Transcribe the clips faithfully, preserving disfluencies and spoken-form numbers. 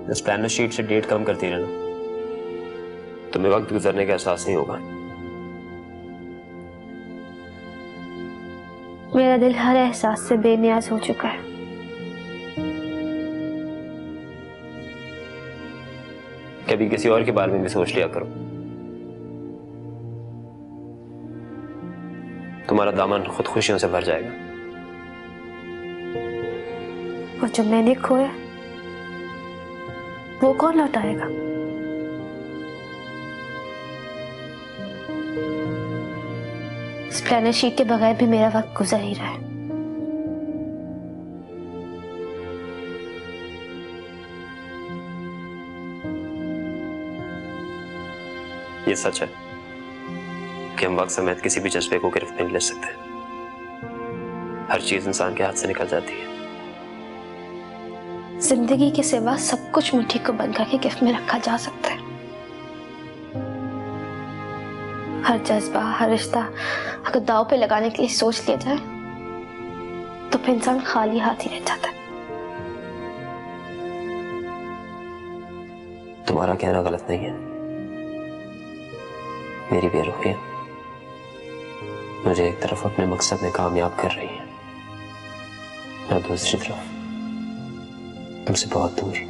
इस planner sheet से debt कम करती रहना, तुम्हें वक्त गुजरने का एहसास नहीं होगा। मेरा दिल हर एहसास से बेनियाज हो चुका है। कभी किसी और के बारे में भी सोच लिया करो। तुम्हारा दामन खुद खुशियों से भर जाएगा। और जो मैंने खोया वो कौन लौटाएगा? इस प्लानर शीट के बगैर भी मेरा वक्त गुजर ही रहा है। ये सच है कि हम वक्त समेत किसी भी जज्बे को गिरफ्त में नहीं ले सकते। हर चीज इंसान के हाथ से निकल जाती है। जिंदगी के सिवा सब कुछ मुट्ठी को बंद करके गिफ्ट में रखा जा सकता है। हर जज्बा, हर रिश्ता अगर दाव पे लगाने के लिए सोच लिया जाए तो फिर इंसान खाली हाथ ही रह जाता है। तुम्हारा कहना गलत नहीं है। मेरी बेरुखी मुझे एक तरफ अपने मकसद में कामयाब कर रही है और दूसरी तरफ तुमसे बहुत दूर।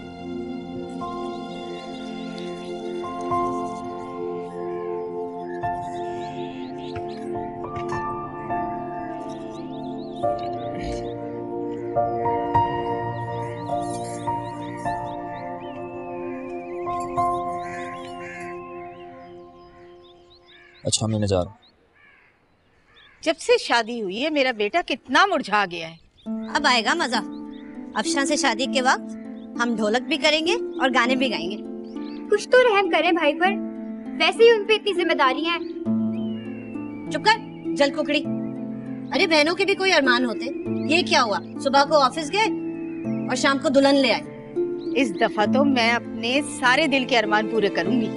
अच्छा मैं जा रहा हूँ। जब से शादी हुई है मेरा बेटा कितना मुरझा गया है। अब आएगा मजा। अफशान से शादी के वक्त हम ढोलक भी करेंगे और गाने भी गाएंगे। कुछ तो रहम करें भाई पर, वैसे ही उन पे इतनी जिम्मेदारियां हैं। चुप कर जल कुकड़ी। अरे बहनों के भी कोई अरमान होते। ये क्या हुआ, सुबह को ऑफिस गए और शाम को दुल्हन ले आए। इस दफा तो मैं अपने सारे दिल के अरमान पूरे करूंगी।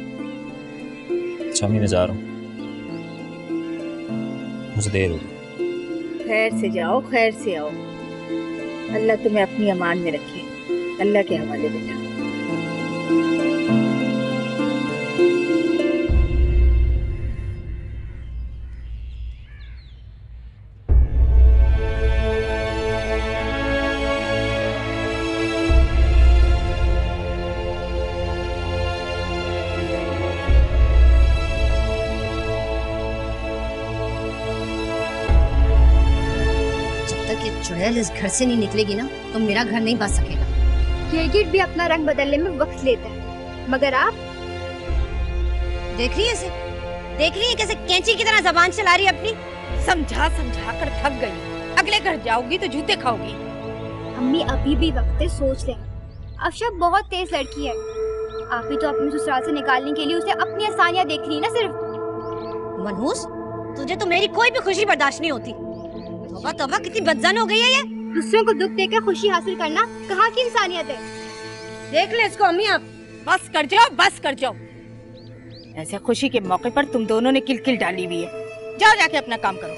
अच्छा मैं जा रहा हूँ, मुझे देर हो गई। खैर से जाओ, खैर से आओ। अल्लाह तुम्हें अपनी अमान में रखे। अल्लाह के हवाले बेटा। चुड़ैल इस घर से नहीं निकलेगी ना तो मेरा घर नहीं बच सकेगा। गिरगिट भी अपना रंग बदलने में वक्त लेता है, मगर आप देख रही है इसे? देख रही है कैसे कैंची की तरह जबान चला रही है अपनी? समझा समझा कर थक गई। अगले घर जाओगी तो जूते खाओगी। अम्मी अभी भी वक्त है, सोच ले। अफशान बहुत तेज लड़की है। आप ही तो अपने ससुराल से निकालने के लिए उसे अपनी आसानियां देख रही है ना सिर्फ। मनहूस, तुझे तो मेरी कोई भी खुशी बर्दाश्त नहीं होती। तौबा तौबा कितनी बदजान हो गई है ये। दूसरों को दुख देकर खुशी हासिल करना कहाँ की इंसानियत है। देख ले इसको अम्मी। आप बस कर जाओ, बस कर जाओ। ऐसे खुशी के मौके पर तुम दोनों ने किलकिल डाली हुई है। जाओ जाके अपना काम करो।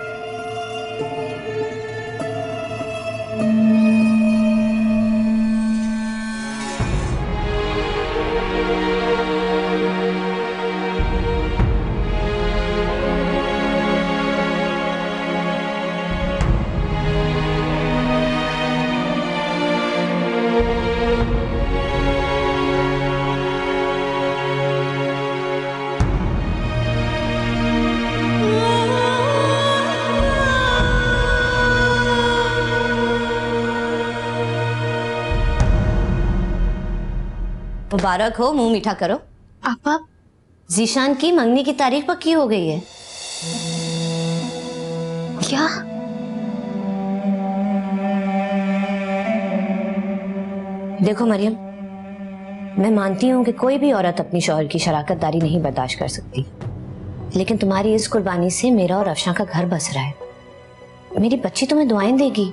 मुबारक हो, मुंह मीठा करो। आपा, ज़ीशान की मंगनी की तारीख पक्की हो गई है। क्या? देखो मरियम, मैं मानती हूँ कि कोई भी औरत अपनी शौहर की शराकतदारी नहीं बर्दाश्त कर सकती, लेकिन तुम्हारी इस कुर्बानी से मेरा और अफशान का घर बस रहा है। मेरी बच्ची तुम्हें दुआएं देगी।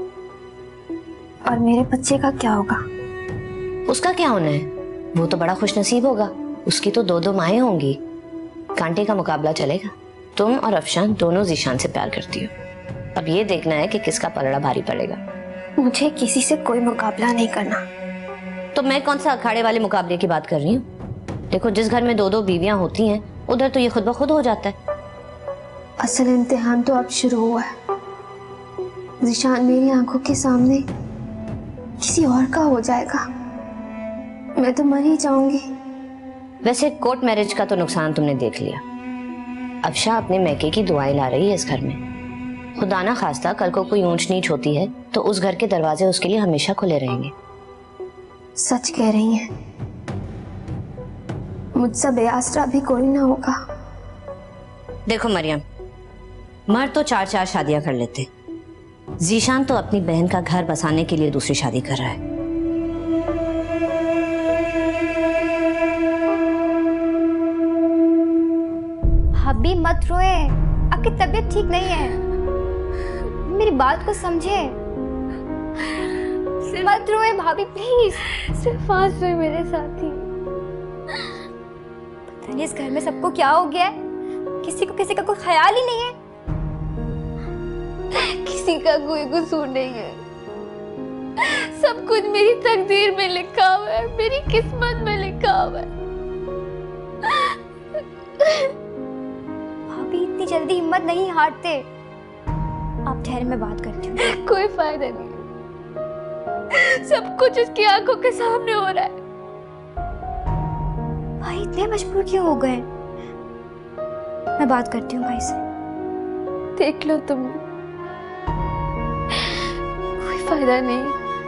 और मेरे बच्चे का क्या होगा? उसका क्या होना है? वो तो बड़ा खुशनसीब होगा। उसकी तो दो दो माएँ होंगी। कांटे का मुकाबला चलेगा। तुम और अफशान दोनों ज़ीशान से प्यार करती हो। अब ये देखना है कि किसका पलड़ा भारी पड़ेगा। मुझे किसी से कोई मुकाबला नहीं करना। तो मैं कौन सा अखाड़े वाले मुकाबले की बात कर रही हूँ? देखो, जिस घर में दो दो बीवियां होती हैं उधर तो ये खुद ब खुद हो जाता है। असल इम्तिहान तो अब शुरू हुआ है। ज़ीशान मेरी आंखों के सामने किसी और का हो जाएगा, मैं तो मर ही जाऊंगी। वैसे कोर्ट मैरिज का तो नुकसान तुमने देख लिया। अफशा अपने मैके की दुआएं ला रही है इस घर में। खुदा ना खास्ता कल को कोई ऊंच नीच होती है तो उस घर के दरवाजे उसके लिए हमेशा खुले रहेंगे। सच कह रही हैं, मुझसे बेआसरा भी कोई ना होगा। देखो मरियम, मर्द तो चार चार शादियां कर लेते, ज़ीशान तो अपनी बहन का घर बसाने के लिए दूसरी शादी कर रहा है। भाभी मत रोए, आपकी तबीयत ठीक नहीं है, मेरी बात को समझे। मत रोए भाभी प्लीज। सिर्फ आज रोए मेरे साथी। पता नहीं इस घर में सबको क्या हो गया है, किसी को किसी का कोई ख्याल ही नहीं है। किसी का कोई कसूर नहीं है, सब कुछ मेरी तकदीर में लिखा हुआ है, मेरी किस्मत में लिखा हुआ है। भाभी इतनी जल्दी हिम्मत नहीं हारते, आप ठहरे मैं बात करती हूँ। कोई फायदा नहीं, सब कुछ उसकी आंखों के सामने हो रहा है। भाई इतने मजबूर क्यों हो गए? मैं बात करती हूँ भाई से। देख लो तुम, कोई फायदा नहीं।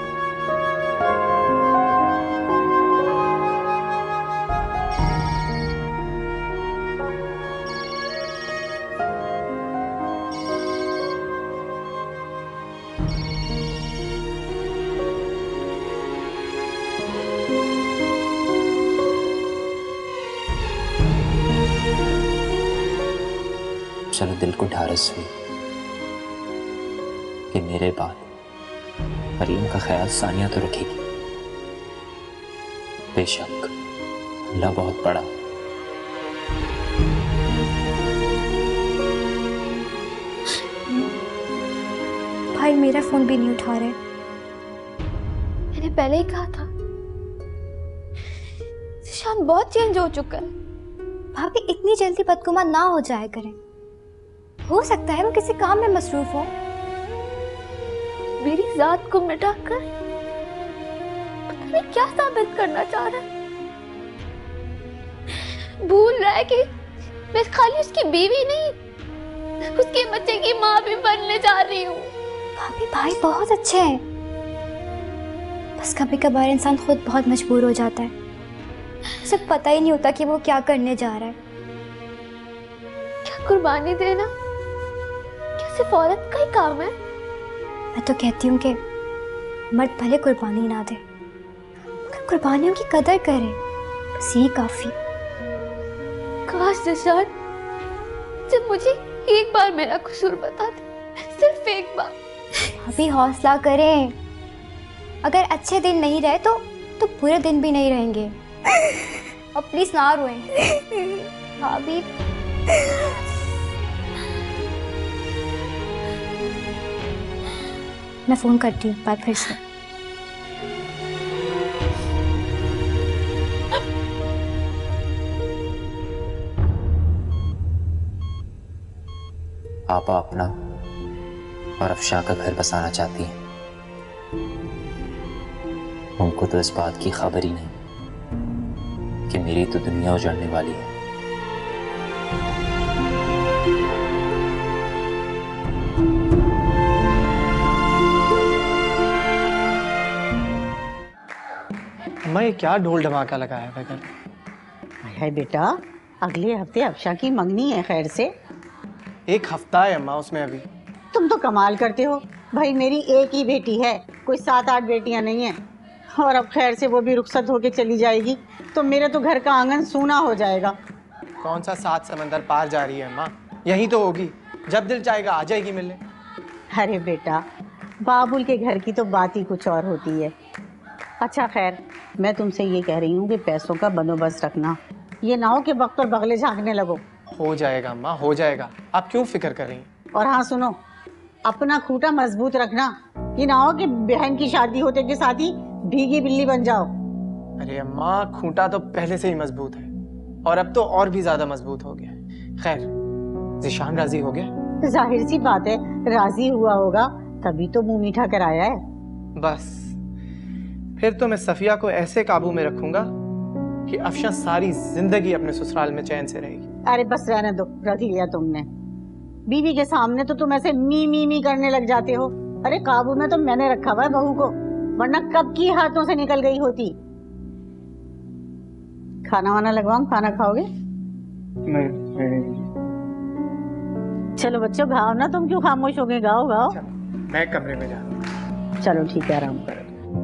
चलो दिल को ढारस हुई कि मेरे बाद मरियम का ख्याल सानिया तो रखेगी। बेशक अल्लाह बहुत बड़ा। भाई मेरा फोन भी नहीं उठा रहे। मैंने पहले ही कहा था, ज़ीशान बहुत चेंज हो चुका है। भाभी इतनी जल्दी बदगुमान ना हो जाया करें, हो सकता है वो किसी काम में मसरूफ हो। मेरी जात को मिटाकर पता नहीं क्या साबित करना चाह रहा है। भूल रहा है कि मैं खाली उसकी बीवी नहीं, उसके बच्चे की माँ भी बनने जा रही हूँ। भाभी भाई बहुत अच्छे हैं, बस कभी कभार इंसान खुद बहुत मजबूर हो जाता है, उसे पता ही नहीं होता कि वो क्या करने जा रहा है। क्या कुर्बानी देना सिर्फ औरत का ही काम है? मैं तो कहती हूँ कि मर्द भले कुर्बानी ना दे, मगर कुर्बानियों की कदर करे, बस यही काफी। काश ज़ीशान जब मुझे एक बार मेरा कसूर बता दे, सिर्फ एक बार। अभी हौसला करें, अगर अच्छे दिन नहीं रहे तो तो बुरे दिन भी नहीं रहेंगे। और प्लीज ना रोएं भाभी। मैं फोन करती हूँ बात फिर से। आपा अपना और अफशान का घर बसाना चाहती हैं। उनको तो इस बात की खबर ही नहीं कि मेरी तो दुनिया उजड़ने वाली है। अम्मा ये क्या ढोल धमाका लगाया है घर? है बेटा, अगले हफ्ते अफशा की मंगनी है खैर से। एक हफ्ता है अम्मा उसमें अभी। तुम तो कमाल करते हो भाई, मेरी एक ही बेटी है, कोई सात आठ बेटियां नहीं हैं। और अब खैर से वो भी रुखसत होके चली जाएगी तो मेरे तो घर का आंगन सूना हो जाएगा। कौन सा सात समंदर पार जा रही है अम्मा, यहीं तो होगी, जब दिल चाहेगा आ जाएगी मिलने। अरे बेटा, बाबुल के घर की तो बात ही कुछ और होती है। अच्छा खैर, मैं तुमसे ये कह रही हूँ कि पैसों का बंदोबस्त रखना, ये ना हो कि वक्त पर बगले झांकने लगो। हो जाएगा अम्मा, हो जाएगा, आप क्यों फिक्र कर रही हैं? और हाँ सुनो, अपना खूंटा मजबूत रखना, ये ना हो कि बहन की शादी होते के साथ ही भीगी बिल्ली बन जाओ। अरे अम्मा, खूंटा तो पहले से ही मजबूत है और अब तो और भी ज्यादा मजबूत हो गया। खैर, ज़ीशान राजी हो गया? जाहिर सी बात है, राजी हुआ होगा तभी तो मुंह मीठा कराया है। बस फिर तो मैं सफिया को ऐसे काबू में रखूंगा कि अफशान सारी जिंदगी अपने ससुराल में चैन से रहेगी। अरे बस रहने दो, रख लिया तुमने। बीवी के सामने तो तुम ऐसे मी मी मी करने लग जाते हो। अरे काबू में तो मैंने रखा हुआ है बहू को, वरना कब की हाथों से निकल गई होती। खाना वाना लगवाऊं? खाना खाओगे? नहीं, नहीं। चलो बच्चों गाओ ना, तुम क्यों खामोश हो गए? गाओ गाओ। मैं कमरे में जा रहा हूँ। चलो ठीक है, आराम करो।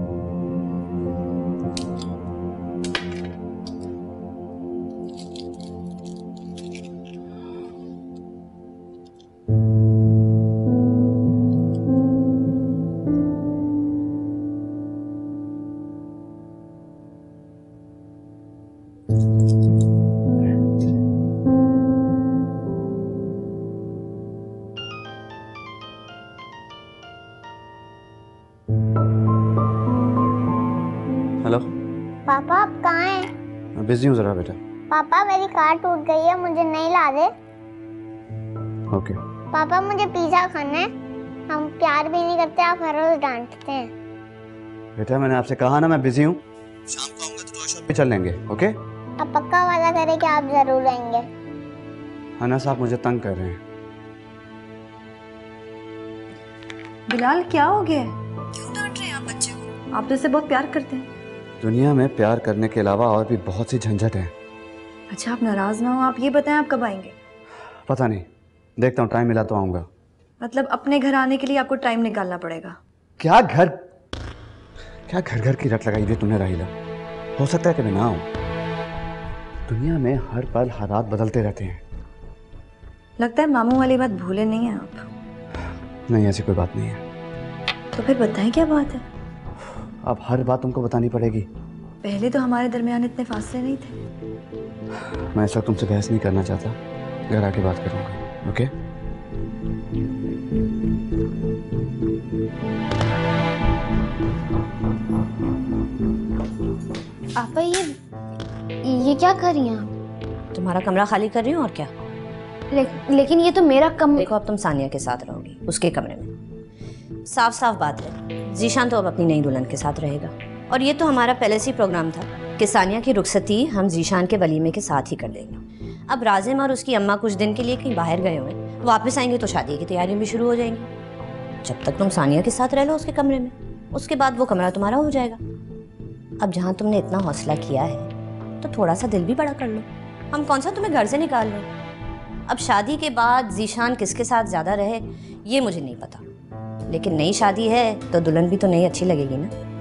हेलो पापा, आप कहाँ हैं? मैं बिजी हूँ जरा बेटा। पापा मेरी कार टूट गई है, मुझे नहीं ला दे। ओके। पापा मुझे पिज्जा खाना है। हम प्यार भी नहीं करते, आप हर रोज डांटते हैं। बेटा मैंने आपसे कहा ना मैं बिजी हूँ, शाम को आऊंगा तो शॉप पे चल लेंगे। ओके? अब पक्का वादा करें कि आप जरूर आएंगे। हना साहब मुझे तंग कर रहे हैं। बिलाल क्या हो गया? क्यों डांट रहे हैं आप बच्चे को? आप तो इसे बहुत प्यार करते हैं। दुनिया में प्यार करने के अलावा और भी बहुत सी झंझट है। अच्छा आप नाराज ना हो, आप ये बताएं आप कब आएंगे? पता नहीं, देखता हूँ, टाइम मिला तो आऊंगा। मतलब अपने घर आने के लिए आपको टाइम निकालना पड़ेगा? क्या घर क्या घर घर की रट लगाई हुई तुमने राहिला? हो सकता है कि मैं ना आऊं। दुनिया में हर पल हालात बदलते रहते हैं। लगता है मामू वाली बात भूले नहीं हैं आप। नहीं, ऐसी कोई बात नहीं है। तो फिर बताएं क्या बात है? अब हर बात तुमको बतानी पड़ेगी। पहले तो हमारे दरमियान इतने फासले नहीं थे। मैं इस वक्त तुमसे बहस नहीं करना चाहता, घर आके बात करूंगा। ओके? आपा ये ये क्या कर रही हैं आप? तुम्हारा कमरा खाली कर रही हूँ और क्या। ले, लेकिन ये तो मेरा कम देखो अब तुम सानिया के साथ रहोगी, उसके कमरे में। साफ साफ बात है, ज़ीशान तो अब अपनी नई दुल्हन के साथ रहेगा। और ये तो हमारा पहले से ही प्रोग्राम था कि सानिया की रुखसती हम ज़ीशान के वलीमे के साथ ही कर लेंगे। अब राजिम और उसकी अम्मा कुछ दिन के लिए कहीं बाहर गए हुए, वापस आएंगे तो शादी की तैयारियां भी शुरू हो जाएंगी। जब तक तुम सानिया के साथ रह लो उसके कमरे में, उसके बाद वो कमरा तुम्हारा हो जाएगा। अब जहाँ तुमने इतना हौसला किया है तो थोड़ा सा दिल भी बड़ा कर लो। हम कौन सा तुम्हें घर से निकाल रहे? अब शादी के बाद ज़ीशान किसके साथ ज़्यादा रहे ये मुझे नहीं पता, लेकिन नई शादी है तो दुल्हन भी तो नई अच्छी लगेगी ना।